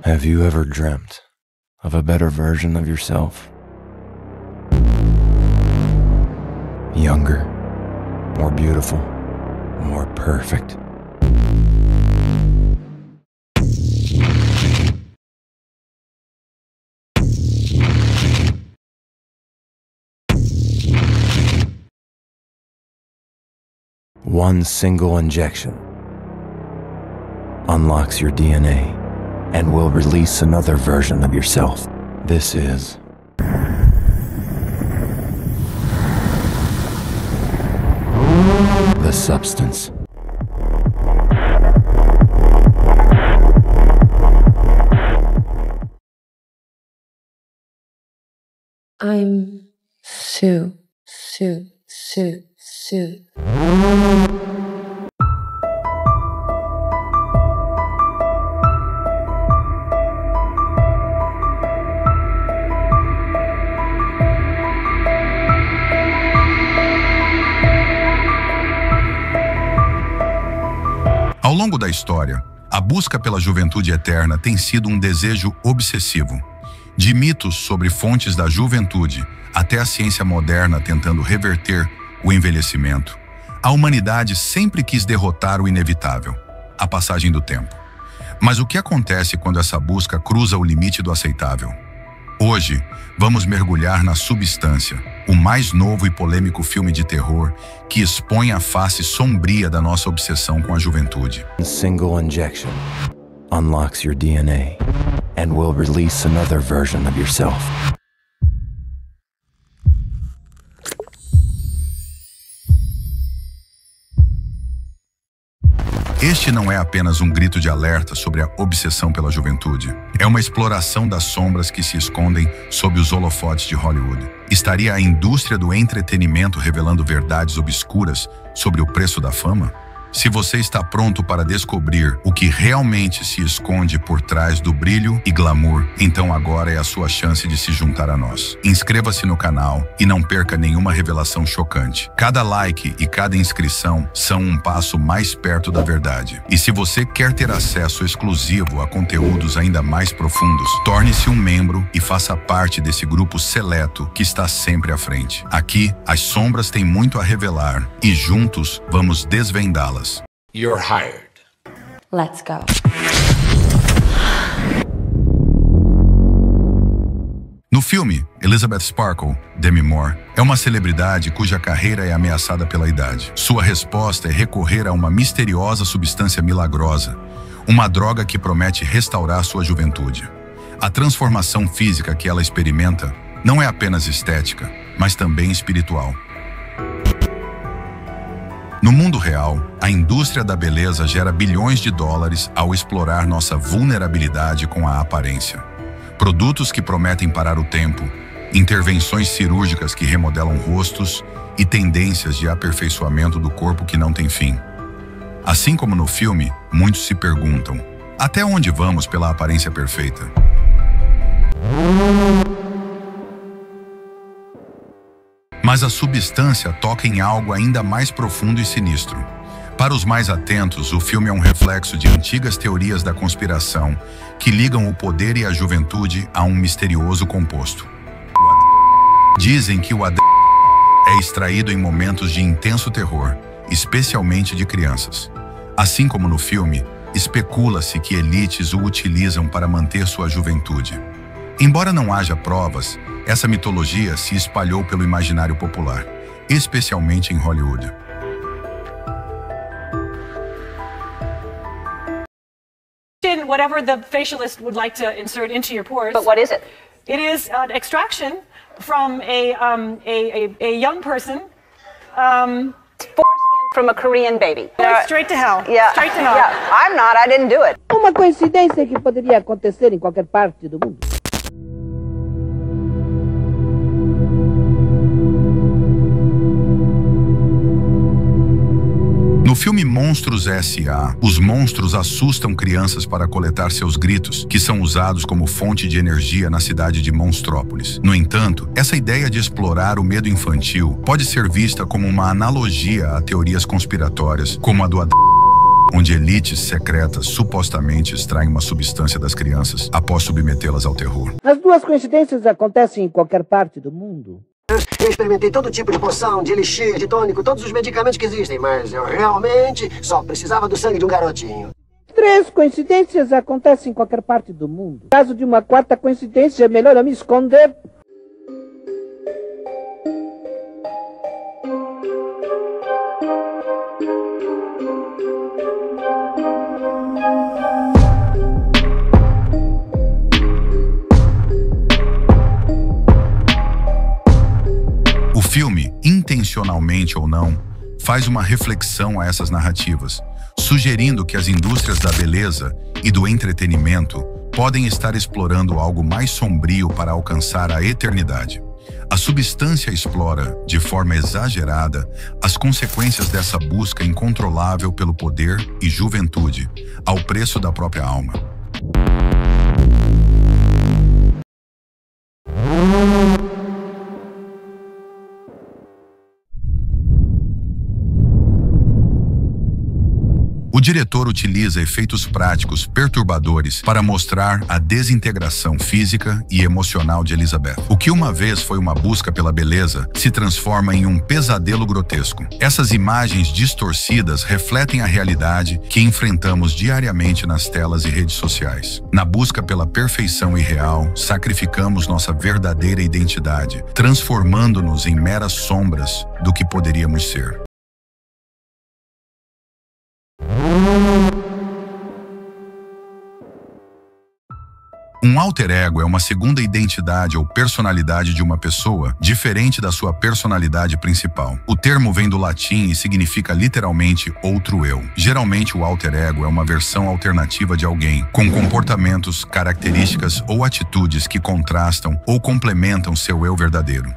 Have you ever dreamt of a better version of yourself? Younger, more beautiful, more perfect. One single injection unlocks your DNA and will release another version of yourself. This is the substance. I'm Sue. Ao longo da história, a busca pela juventude eterna tem sido um desejo obsessivo. De mitos sobre fontes da juventude até a ciência moderna tentando reverter o envelhecimento, a humanidade sempre quis derrotar o inevitável, a passagem do tempo. Mas o que acontece quando essa busca cruza o limite do aceitável? Hoje, vamos mergulhar na Substância, o mais novo e polêmico filme de terror que expõe a face sombria da nossa obsessão com a juventude. A single injection unlocks your DNA and will release another version of yourself. Este não é apenas um grito de alerta sobre a obsessão pela juventude. É uma exploração das sombras que se escondem sob os holofotes de Hollywood. Estaria a indústria do entretenimento revelando verdades obscuras sobre o preço da fama? Se você está pronto para descobrir o que realmente se esconde por trás do brilho e glamour, então agora é a sua chance de se juntar a nós. Inscreva-se no canal e não perca nenhuma revelação chocante. Cada like e cada inscrição são um passo mais perto da verdade. E se você quer ter acesso exclusivo a conteúdos ainda mais profundos, torne-se um membro e faça parte desse grupo seleto que está sempre à frente. Aqui, as sombras têm muito a revelar e juntos vamos desvendá-las. You're hired. Let's go. No filme, Elizabeth Sparkle, Demi Moore, é uma celebridade cuja carreira é ameaçada pela idade. Sua resposta é recorrer a uma misteriosa substância milagrosa, uma droga que promete restaurar sua juventude. A transformação física que ela experimenta não é apenas estética, mas também espiritual. No mundo real, a indústria da beleza gera bilhões de dólares ao explorar nossa vulnerabilidade com a aparência. Produtos que prometem parar o tempo, intervenções cirúrgicas que remodelam rostos e tendências de aperfeiçoamento do corpo que não tem fim. Assim como no filme, muitos se perguntam: até onde vamos pela aparência perfeita? Mas a substância toca em algo ainda mais profundo e sinistro. Para os mais atentos, o filme é um reflexo de antigas teorias da conspiração que ligam o poder e a juventude a um misterioso composto. Dizem que o AD é extraído em momentos de intenso terror, especialmente de crianças. Assim como no filme, especula-se que elites o utilizam para manter sua juventude. Embora não haja provas, essa mitologia se espalhou pelo imaginário popular, especialmente em Hollywood. Whatever the facialist would like to insert into your pores. But what is it? It is an extraction from a young person. Foreskin from a Korean baby. Straight to hell. Yeah. Straight to hell. Yeah. I'm not. I didn't do it. Uma coincidência que poderia acontecer em qualquer parte do mundo. No filme Monstros S.A., os monstros assustam crianças para coletar seus gritos, que são usados como fonte de energia na cidade de Monstrópolis. No entanto, essa ideia de explorar o medo infantil pode ser vista como uma analogia a teorias conspiratórias, como a do AD onde elites secretas supostamente extraem uma substância das crianças após submetê-las ao terror. As duas coincidências acontecem em qualquer parte do mundo. Eu experimentei todo tipo de poção, de elixir, de tônico, todos os medicamentos que existem, mas eu realmente só precisava do sangue de um garotinho. 3 coincidências acontecem em qualquer parte do mundo. No caso de uma 4ª coincidência, é melhor eu me esconder. O filme, intencionalmente ou não, faz uma reflexão a essas narrativas, sugerindo que as indústrias da beleza e do entretenimento podem estar explorando algo mais sombrio para alcançar a eternidade. A substância explora, de forma exagerada, as consequências dessa busca incontrolável pelo poder e juventude, ao preço da própria alma. O diretor utiliza efeitos práticos perturbadores para mostrar a desintegração física e emocional de Elizabeth. O que uma vez foi uma busca pela beleza se transforma em um pesadelo grotesco. Essas imagens distorcidas refletem a realidade que enfrentamos diariamente nas telas e redes sociais. Na busca pela perfeição irreal, sacrificamos nossa verdadeira identidade, transformando-nos em meras sombras do que poderíamos ser. Um alter ego é uma segunda identidade ou personalidade de uma pessoa, diferente da sua personalidade principal. O termo vem do latim e significa literalmente outro eu. Geralmente o alter ego é uma versão alternativa de alguém, com comportamentos, características ou atitudes que contrastam ou complementam seu eu verdadeiro.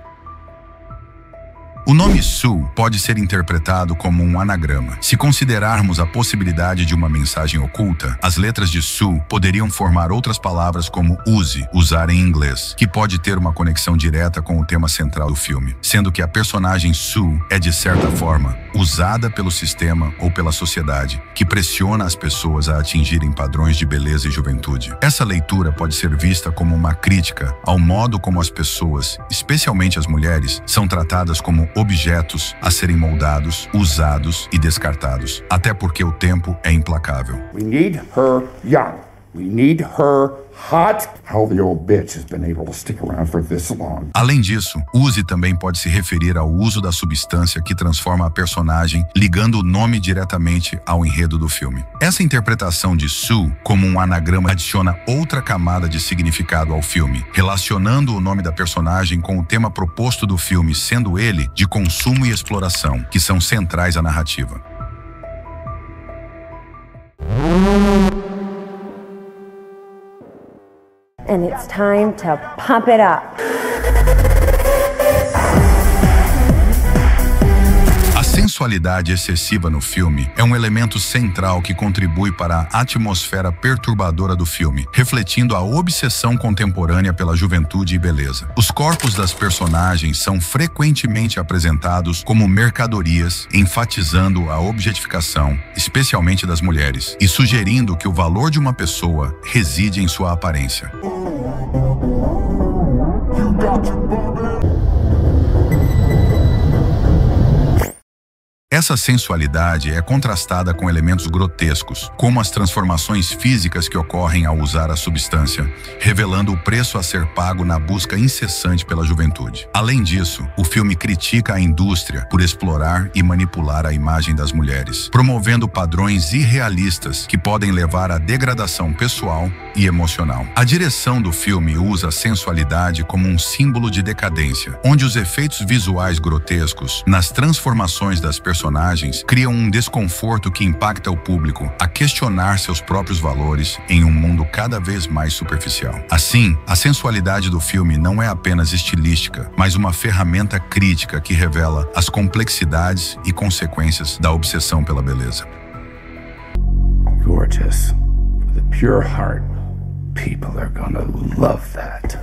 O nome Sue pode ser interpretado como um anagrama. Se considerarmos a possibilidade de uma mensagem oculta, as letras de Sue poderiam formar outras palavras como use, usar em inglês, que pode ter uma conexão direta com o tema central do filme, sendo que a personagem Sue é, de certa forma, usada pelo sistema ou pela sociedade, que pressiona as pessoas a atingirem padrões de beleza e juventude. Essa leitura pode ser vista como uma crítica ao modo como as pessoas, especialmente as mulheres, são tratadas como objetos a serem moldados, usados e descartados. Até porque o tempo é implacável. We need her young. We need her hot. How the old bitch has been able to stick around for this long. Além disso, use também pode se referir ao uso da substância que transforma a personagem, ligando o nome diretamente ao enredo do filme. Essa interpretação de Sue como um anagrama adiciona outra camada de significado ao filme, relacionando o nome da personagem com o tema proposto do filme, sendo ele de consumo e exploração, que são centrais à narrativa. And it's time to pump it up. A sensualidade excessiva no filme é um elemento central que contribui para a atmosfera perturbadora do filme, refletindo a obsessão contemporânea pela juventude e beleza. Os corpos das personagens são frequentemente apresentados como mercadorias, enfatizando a objetificação, especialmente das mulheres, e sugerindo que o valor de uma pessoa reside em sua aparência. Essa sensualidade é contrastada com elementos grotescos, como as transformações físicas que ocorrem ao usar a substância, revelando o preço a ser pago na busca incessante pela juventude. Além disso, o filme critica a indústria por explorar e manipular a imagem das mulheres, promovendo padrões irrealistas que podem levar à degradação pessoal e emocional. A direção do filme usa a sensualidade como um símbolo de decadência, onde os efeitos visuais grotescos nas transformações das personagens criam um desconforto que impacta o público a questionar seus próprios valores em um mundo cada vez mais superficial. Assim, a sensualidade do filme não é apenas estilística, mas uma ferramenta crítica que revela as complexidades e consequências da obsessão pela beleza. Gorgeous. With a pure heart. People are gonna love that.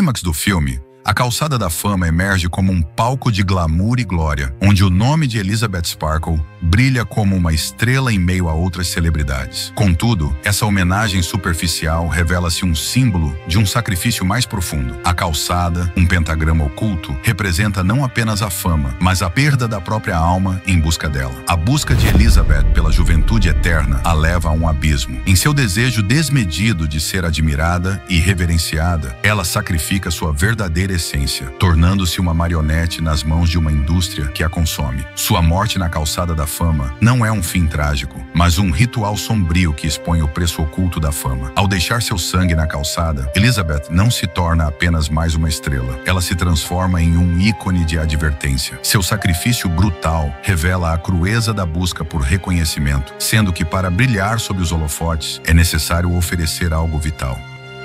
clímax do filme, a Calçada da Fama emerge como um palco de glamour e glória, onde o nome de Elizabeth Sparkle brilha como uma estrela em meio a outras celebridades. Contudo, essa homenagem superficial revela-se um símbolo de um sacrifício mais profundo. A calçada, um pentagrama oculto, representa não apenas a fama, mas a perda da própria alma em busca dela. A busca de Elizabeth pela juventude eterna a leva a um abismo. Em seu desejo desmedido de ser admirada e reverenciada, ela sacrifica sua verdadeira essência, tornando-se uma marionete nas mãos de uma indústria que a consome. Sua morte na Calçada da Fama não é um fim trágico, mas um ritual sombrio que expõe o preço oculto da fama. Ao deixar seu sangue na calçada, Elizabeth não se torna apenas mais uma estrela. Ela se transforma em um ícone de advertência. Seu sacrifício brutal revela a crueza da busca por reconhecimento, sendo que para brilhar sob os holofotes é necessário oferecer algo vital.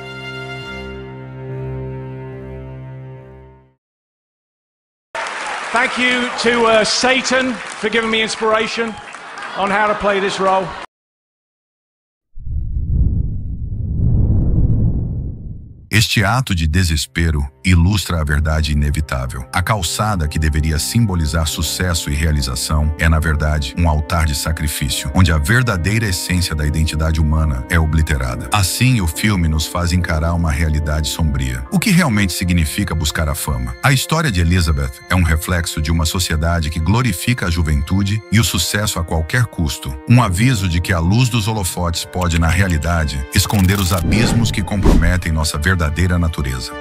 Thank you to Satan for giving me inspiration on how to play this role. Este ato de desespero ilustra a verdade inevitável. A calçada, que deveria simbolizar sucesso e realização, é, na verdade, um altar de sacrifício, onde a verdadeira essência da identidade humana é obliterada. Assim, o filme nos faz encarar uma realidade sombria. O que realmente significa buscar a fama? A história de Elizabeth é um reflexo de uma sociedade que glorifica a juventude e o sucesso a qualquer custo. Um aviso de que a luz dos holofotes pode, na realidade, esconder os abismos que comprometem nossa verdadeira natureza.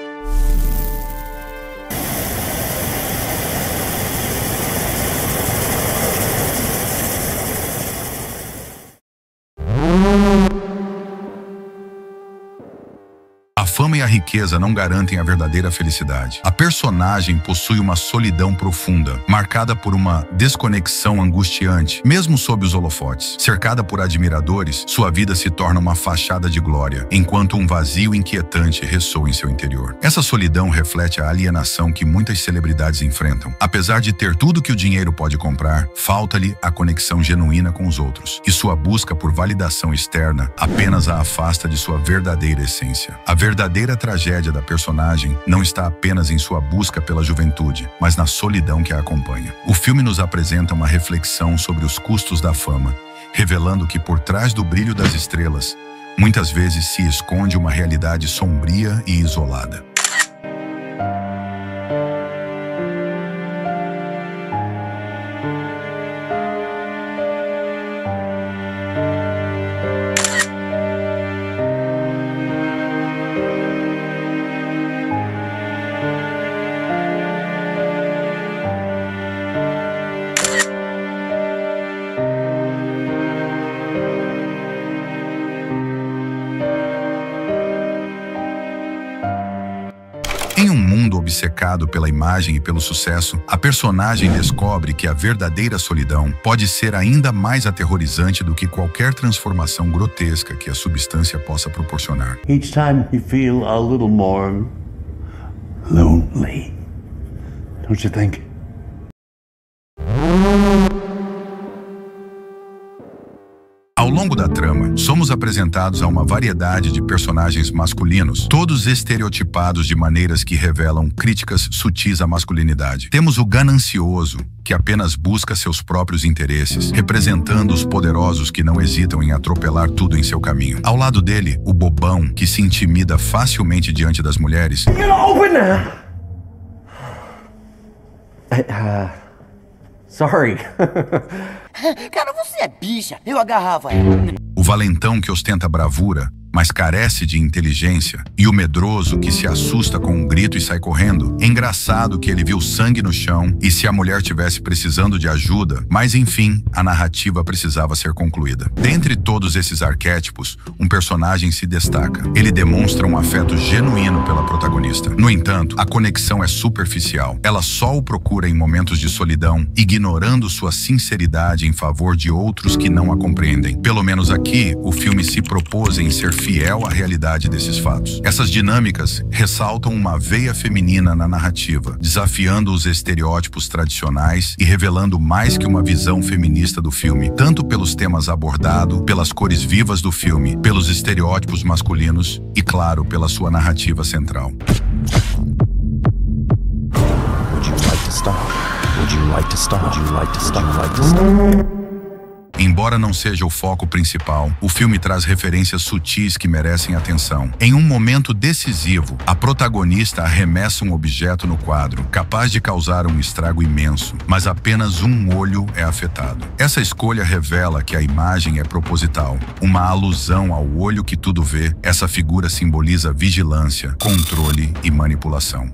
A fama e a riqueza não garantem a verdadeira felicidade. A personagem possui uma solidão profunda, marcada por uma desconexão angustiante, mesmo sob os holofotes. Cercada por admiradores, sua vida se torna uma fachada de glória, enquanto um vazio inquietante ressoa em seu interior. Essa solidão reflete a alienação que muitas celebridades enfrentam. Apesar de ter tudo que o dinheiro pode comprar, falta-lhe a conexão genuína com os outros, e sua busca por validação externa apenas a afasta de sua verdadeira essência. A verdadeira tragédia da personagem não está apenas em sua busca pela juventude, mas na solidão que a acompanha. O filme nos apresenta uma reflexão sobre os custos da fama, revelando que por trás do brilho das estrelas, muitas vezes se esconde uma realidade sombria e isolada. Em um mundo obcecado pela imagem e pelo sucesso, a personagem descobre que a verdadeira solidão pode ser ainda mais aterrorizante do que qualquer transformação grotesca que a substância possa proporcionar. Each time you feel a little more lonely, don't you think? Ao longo da trama, somos apresentados a uma variedade de personagens masculinos, todos estereotipados de maneiras que revelam críticas sutis à masculinidade. Temos o ganancioso, que apenas busca seus próprios interesses, representando os poderosos que não hesitam em atropelar tudo em seu caminho. Ao lado dele, o bobão, que se intimida facilmente diante das mulheres. Sorry. Cara, você é bicha. Eu agarrava ela. O valentão, que ostenta bravura, mas carece de inteligência, e o medroso, que se assusta com um grito e sai correndo. É engraçado que ele viu sangue no chão e se a mulher tivesse precisando de ajuda, mas enfim, a narrativa precisava ser concluída. Dentre todos esses arquétipos, um personagem se destaca. Ele demonstra um afeto genuíno pela protagonista. No entanto, a conexão é superficial. Ela só o procura em momentos de solidão, ignorando sua sinceridade em favor de outros que não a compreendem. Pelo menos aqui, o filme se propôs em ser fiel à realidade desses fatos. Essas dinâmicas ressaltam uma veia feminina na narrativa, desafiando os estereótipos tradicionais e revelando mais que uma visão feminista do filme, tanto pelos temas abordados, pelas cores vivas do filme, pelos estereótipos masculinos e, claro, pela sua narrativa central. Would you like to stop? Would you like to stop? Would you like to stop? Would you like to stop? Embora não seja o foco principal, o filme traz referências sutis que merecem atenção. Em um momento decisivo, a protagonista arremessa um objeto no quadro, capaz de causar um estrago imenso, mas apenas um olho é afetado. Essa escolha revela que a imagem é proposital, uma alusão ao olho que tudo vê. Essa figura simboliza vigilância, controle e manipulação.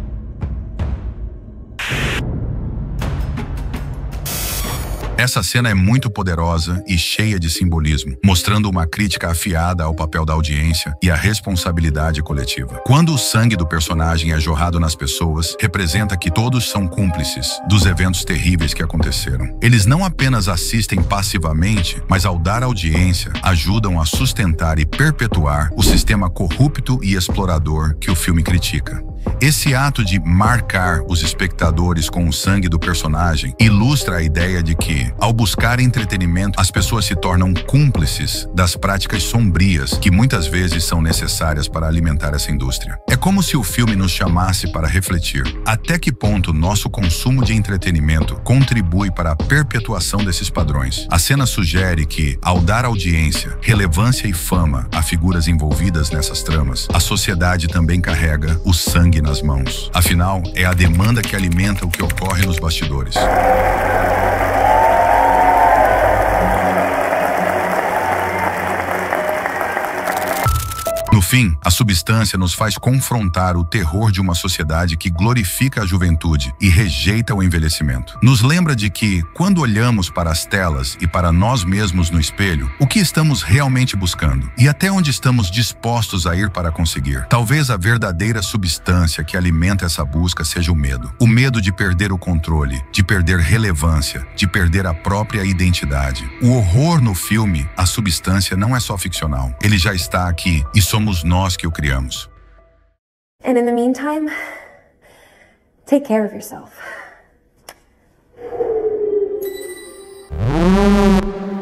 Essa cena é muito poderosa e cheia de simbolismo, mostrando uma crítica afiada ao papel da audiência e à responsabilidade coletiva. Quando o sangue do personagem é jorrado nas pessoas, representa que todos são cúmplices dos eventos terríveis que aconteceram. Eles não apenas assistem passivamente, mas ao dar audiência, ajudam a sustentar e perpetuar o sistema corrupto e explorador que o filme critica. Esse ato de marcar os espectadores com o sangue do personagem ilustra a ideia de que, ao buscar entretenimento, as pessoas se tornam cúmplices das práticas sombrias que muitas vezes são necessárias para alimentar essa indústria. É como se o filme nos chamasse para refletir até que ponto nosso consumo de entretenimento contribui para a perpetuação desses padrões. A cena sugere que, ao dar audiência, relevância e fama a figuras envolvidas nessas tramas, a sociedade também carrega o sangue nas mãos. Afinal, é a demanda que alimenta o que ocorre nos bastidores. No fim, a substância nos faz confrontar o terror de uma sociedade que glorifica a juventude e rejeita o envelhecimento. Nos lembra de que, quando olhamos para as telas e para nós mesmos no espelho, o que estamos realmente buscando e até onde estamos dispostos a ir para conseguir. Talvez a verdadeira substância que alimenta essa busca seja o medo. O medo de perder o controle, de perder relevância, de perder a própria identidade. O horror no filme, a substância, não é só ficcional. Ele já está aqui e somos nós que o criamos. And in the meantime, take care of yourself.